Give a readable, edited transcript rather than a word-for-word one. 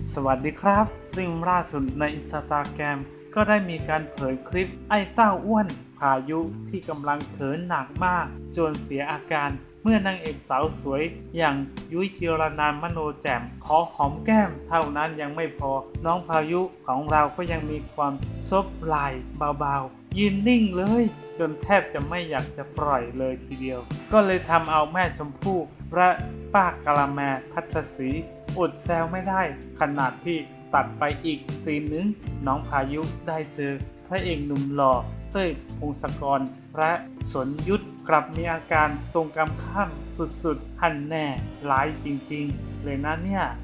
สวัสดีครับซึ่งล่าสุดใน Instagram ก็ได้มีการเผยคลิปไอ้เต้าอ้วนพายุที่กำลังเขินหนักมากจนเสียอาการเมื่อนางเอกสาวสวยอย่างยุ้ยจิรนันท์มโนแจ่มขอหอมแก้มเท่านั้นยังไม่พอน้องพายุของเราก็ยังมีความซบไหล่เบาๆยืนนิ่งเลยจนแทบจะไม่อยากจะปล่อยเลยทีเดียวก็เลยทำเอาแม่ชมพู่และป้ากะละแมพัทศรีอดแซวไม่ได้ขนาดที่ตัดไปอีกซีนหนึ่งน้องพายุได้เจอพระเอกหนุ่มหล่อเต้ยพงศกรและสนยุทธกลับมีอาการตรงกันข้ามสุดๆหันแน่ร้ายจริงๆเลยนะเนี่ย